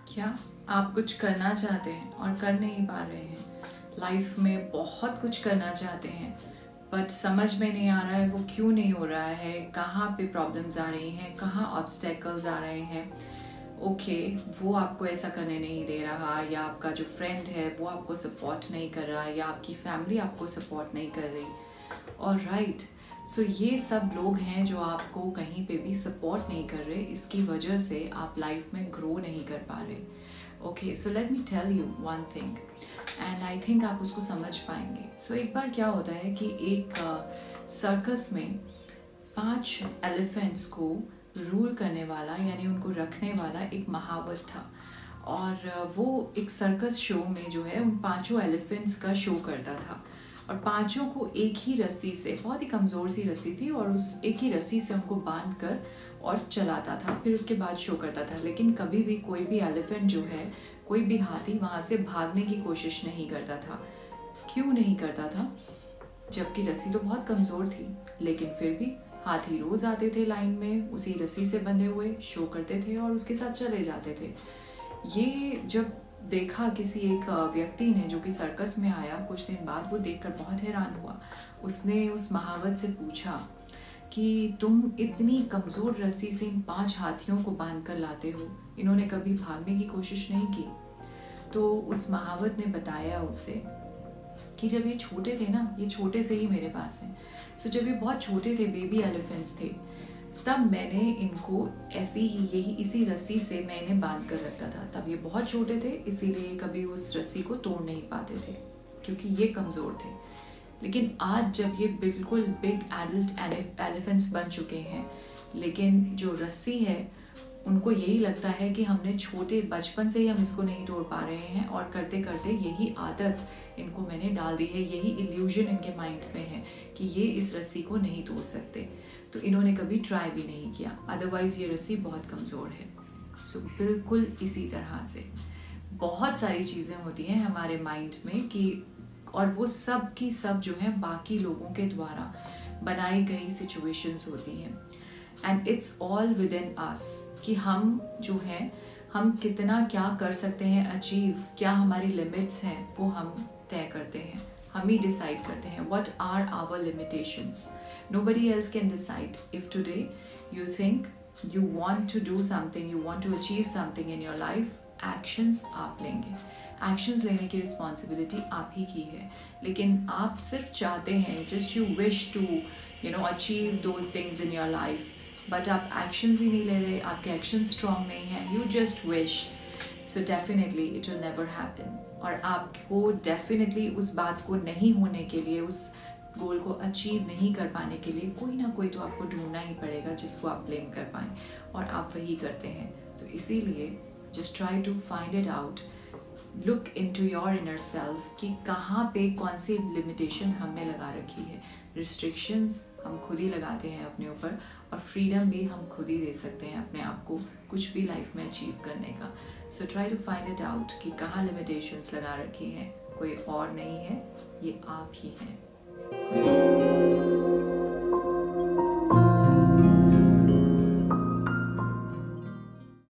क्या आप कुछ करना चाहते हैं और कर नहीं पा रहे हैं? लाइफ में बहुत कुछ करना चाहते हैं बट समझ में नहीं आ रहा है वो क्यों नहीं हो रहा है, कहाँ पे प्रॉब्लम्स आ रही हैं, कहाँ ऑब्स्टेकल्स आ रहे हैं। ओके, वो आपको ऐसा करने नहीं दे रहा, या आपका जो फ्रेंड है वो आपको सपोर्ट नहीं कर रहा, या आपकी फैमिली आपको सपोर्ट नहीं कर रही। और राइट, सो ये सब लोग हैं जो आपको कहीं पे भी सपोर्ट नहीं कर रहे, इसकी वजह से आप लाइफ में ग्रो नहीं कर पा रहे। Okay, so let me tell you one thing and I think आप उसको समझ पाएंगे। सो एक बार क्या होता है कि एक सर्कस में 5 एलिफेंट्स को रूल करने वाला, यानी उनको रखने वाला एक महावत था। और वो एक सर्कस शो में जो है उन 5 एलिफेंट्स का शो करता था, और 5 को एक ही रस्सी से, बहुत ही कमज़ोर सी रस्सी थी, और उस एक ही रस्सी से उनको बांध कर और चलाता था, फिर उसके बाद शो करता था। लेकिन कभी भी कोई भी एलिफेंट जो है, कोई भी हाथी वहाँ से भागने की कोशिश नहीं करता था। क्यों नहीं करता था? जबकि रस्सी तो बहुत कमज़ोर थी, लेकिन फिर भी हाथी रोज आते थे लाइन में, उसी रस्सी से बंधे हुए शो करते थे और उसके साथ चले जाते थे। ये जब देखा किसी एक व्यक्ति ने, जो कि सर्कस में आया कुछ दिन बाद, वो देखकर बहुत हैरान हुआ। उसने उस महावत से पूछा कि तुम इतनी कमज़ोर रस्सी से इन 5 हाथियों को बांध कर लाते हो, इन्होंने कभी भागने की कोशिश नहीं की? तो उस महावत ने बताया उसे कि जब ये छोटे थे ना, ये छोटे से ही मेरे पास हैं, सो जब ये बहुत छोटे थे, बेबी एलिफेंट्स थे, तब मैंने इनको ऐसी ही, यही इसी रस्सी से मैं इन्हें बांध कर रखता था। तब ये बहुत छोटे थे, इसीलिए कभी उस रस्सी को तोड़ नहीं पाते थे, क्योंकि ये कमज़ोर थे। लेकिन आज जब ये बिल्कुल बिग एडल्ट एलिफेंट्स बन चुके हैं, लेकिन जो रस्सी है उनको यही लगता है कि हमने छोटे बचपन से ही हम इसको नहीं तोड़ पा रहे हैं, और करते करते यही आदत इनको मैंने डाल दी है, यही इल्यूजन इनके माइंड में है कि ये इस रस्सी को नहीं तोड़ सकते, तो इन्होंने कभी ट्राई भी नहीं किया। अदरवाइज ये रस्सी बहुत कमज़ोर है। सो बिल्कुल इसी तरह से बहुत सारी चीज़ें होती हैं हमारे माइंड में कि, और वो सब की सब जो है बाकी लोगों के द्वारा बनाई गई सिचुएशंस होती हैं, and it's all within us कि हम जो हैं, हम कितना क्या कर सकते हैं अचीव, क्या हमारी लिमिट्स हैं, वो हम तय करते हैं, हम ही डिसाइड करते हैं। What are our limitations? Nobody else can decide. If today you think you want to do something, you want to achieve something in your life, actions आप लेंगे, एक्शंस लेने की रिस्पॉन्सिबिलिटी आप ही की है। लेकिन आप सिर्फ चाहते हैं, just you wish to achieve those things in your life, but आप एक्शंस ही नहीं ले रहे, आपके एक्शंस स्ट्रॉन्ग नहीं हैं, you just wish, so definitely it will never happen. और आपको डेफिनेटली उस बात को नहीं होने के लिए, उस गोल को अचीव नहीं कर पाने के लिए कोई ना कोई तो आपको ढूंढना ही पड़ेगा जिसको आप ब्लेम कर पाएँ, और आप वही करते हैं। तो इसीलिए just try to find it out, look into your inner self कि कहाँ पे कौन सी लिमिटेशन हमने लगा रखी है। रिस्ट्रिक्शंस हम खुद ही लगाते हैं अपने ऊपर, और फ्रीडम भी हम खुद ही दे सकते हैं अपने आप को कुछ भी लाइफ में अचीव करने का। So try to find it out कि कहाँ लिमिटेशंस लगा रखी हैं। कोई और नहीं है, ये आप ही हैं।